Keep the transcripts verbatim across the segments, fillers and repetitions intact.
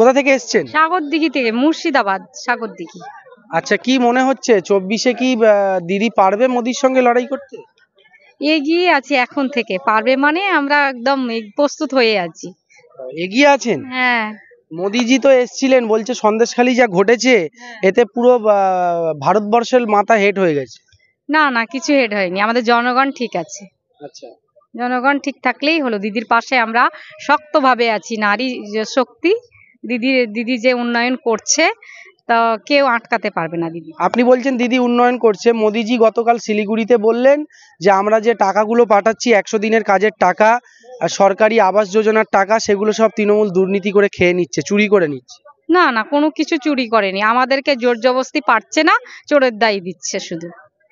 কোথা থেকে এসছেন? সাগরদিঘি থেকে, মুর্শিদাবাদ সাগরদিঘি। আচ্ছা, কি মনে হচ্ছে চব্বিশে কি দিদি পারবে মোদির সঙ্গে লড়াই করতে? এগিয়ে আছি এখন থেকে, পারবে মানে আমরা একদম প্রস্তুত হয়ে আছি। এগিয়ে আছেন? হ্যাঁ। মোদিজি তো এসছিলেন, বলছে সন্দেশখালী যা ঘটেছে এতে পুরো ভারতবর্ষের মাথা হেট হয়ে গেছে। না না, কিছু হেড হয়নি, আমাদের জনগণ ঠিক আছে। আচ্ছা, জনগণ ঠিক থাকলেই হলো। দিদির পাশে আমরা শক্তভাবে আছি, নারী শক্তি। দিদি দিদি যে উন্নয়ন করছে তা কেউ আটকাতে পারবে না দিদি। আপনি বলছেন দিদি উন্নয়ন করছে, মোদিজি গতকাল শিলিগুড়িতে বললেন যে আমরা যে টাকাগুলো পাঠাচ্ছি একশো দিনের কাজের টাকা, সরকারি আবাস যোজনার টাকা, সেগুলো সব তৃণমূল দুর্নীতি করে খেয়ে নিচ্ছে, চুরি করে নিচ্ছে। না না, কোনো কিছু চুরি করেনি, আমাদেরকে জোর জবরদস্তি পারছে না, চোরের দায় দিচ্ছে শুধু।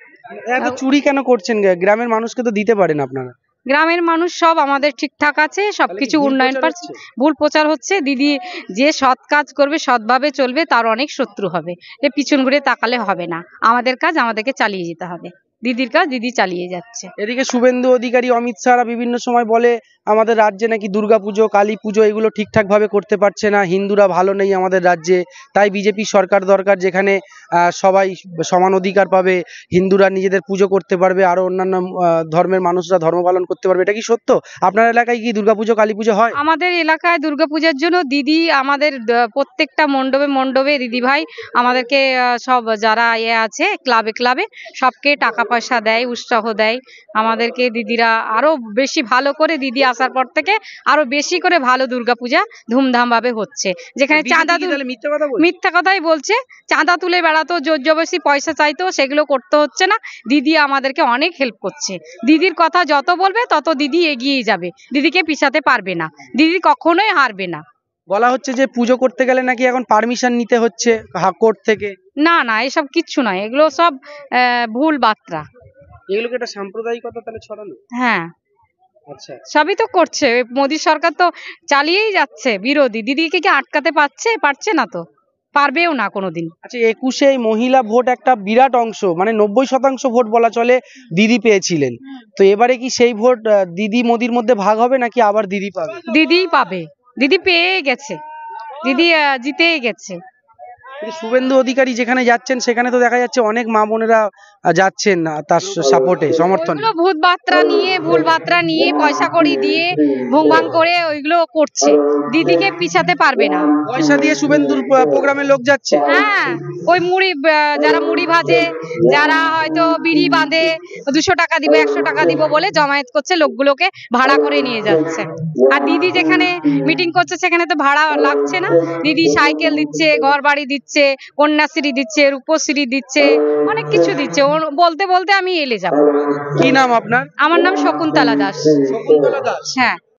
এত চুরি কেন করছেন? গ্রামের মানুষকে তো দিতে পারেন আপনারা। গ্রামের মানুষ সব আমাদের ঠিকঠাক আছে, সবকিছু উন্নয়ন পাচ্ছে। ভুল প্রচার হচ্ছে। দিদি যে সৎ কাজ করবে, সৎভাবে চলবে, তার অনেক শত্রু হবে। যে পিছন ঘুরে তাকালে হবে না, আমাদের কাজ আমাদেরকে চালিয়ে যেতে হবে, দিদির কাজ দিদি চালিয়ে যাচ্ছে। এদিকে শুভেন্দু অধিকারী, অমিত শাহরা বিভিন্ন সময় বলে আমাদের রাজ্যে নাকি দুর্গাপুজো, কালী পুজো এগুলো ঠিকঠাক ভাবে করতে পারছে না, হিন্দুরা ভালো নেই আমাদের রাজ্যে, তাই বিজেপি সরকার দরকার যেখানে সবাই সমান অধিকার পাবে, হিন্দুরা নিজেদের পুজো করতে পারবে, আরো অন্যান্য ধর্মের মানুষরা ধর্ম পালন করতে পারবে। এটা কি সত্য? আপনার এলাকায় কি দুর্গাপুজো, কালী পুজো হয়? আমাদের এলাকায় দুর্গাপূজার জন্য দিদি আমাদের প্রত্যেকটা মণ্ডপে মণ্ডপে দিদি ভাই আমাদেরকে সব যারা ইয়ে আছে ক্লাবে ক্লাবে সবকে টাকা পয়সা দেয়, উৎসাহ দেয় আমাদেরকে। দিদিরা আরো বেশি ভালো করে, দিদি আসার পর থেকে আরো বেশি করে ভালো দুর্গাপূজা ধুমধাম ভাবে হচ্ছে। যেখানে চাঁদা তুলে, মিথ্যা কথাই বলছে, চাঁদা তুলে বেড়াতো, জোর জবরদস্তি পয়সা চাইতো, সেগুলো করতে হচ্ছে না। দিদি আমাদেরকে অনেক হেল্প করছে। দিদির কথা যত বলবে তত দিদি এগিয়ে যাবে, দিদিকে পিছাতে পারবে না, দিদি কখনোই হারবে না। বলা হচ্ছে যে পুজো করতে গেলে নাকি এখন পারমিশন নিতে হচ্ছে কোর্ট থেকে। না না, এসব কিচ্ছু নয়, এগুলো সব ভুল বার্তা। এগুলো কি একটা সাম্প্রদায়িকতা তাহলে ছড়ানো? হ্যাঁ, আচ্ছা, সবই তো করছে মোদী সরকার, তো চালিয়েই যাচ্ছে। বিরোধী দিদিকে কি আটকাতে পারছে? পারছে না, তো পারবেও না কোনোদিন। আচ্ছা, একুশে মহিলা ভোট একটা বিরাট অংশ, মানে নব্বই শতাংশ ভোট বলা চলে দিদি পেয়েছিলেন, তো এবারে কি সেই ভোট দিদি মোদির মধ্যে ভাগ হবে নাকি আবার দিদি পাবে? দিদিই পাবে, দিদি পেয়ে গেছে, দিদি জিতেই গেছে। শুভেন্দু অধিকারী যেখানে যাচ্ছেন সেখানে তো দেখা যাচ্ছে অনেক মা বোনেরা যাচ্ছেন তার সাপোর্টে, সমর্থনে। ভূত বার্তা নিয়ে, ভুল বার্তা নিয়ে, পয়সা কড়ি দিয়ে ভুং ভাং করে ওইগুলো করছে, দিদিকে পিছাতে পারবে না। পয়সা দিয়ে শুভেন্দুর প্রোগ্রামে লোক যাচ্ছে? হ্যাঁ, ওই মুড়ি, যারা মুড়ি ভাজে, যারা হয়তো বিড়ি বাঁধে, দুশো টাকা দিব, একশো টাকা দিব বলে জমায়েত করছে, লোকগুলোকে ভাড়া করে নিয়ে যাচ্ছে। আর দিদি যেখানে মিটিং করছে সেখানে তো ভাড়া লাগছে না, দিদি সাইকেল দিচ্ছে, ঘর বাড়ি দিচ্ছে, কন্যাশ্রী দিচ্ছে, রূপশ্রী দিচ্ছে, অনেক কিছু দিচ্ছে। বলতে বলতে আমি এলে যাব। কি নাম আপনার? আমার নাম শকুন্তলা দাস। শকুন্তলা দাস, হ্যাঁ।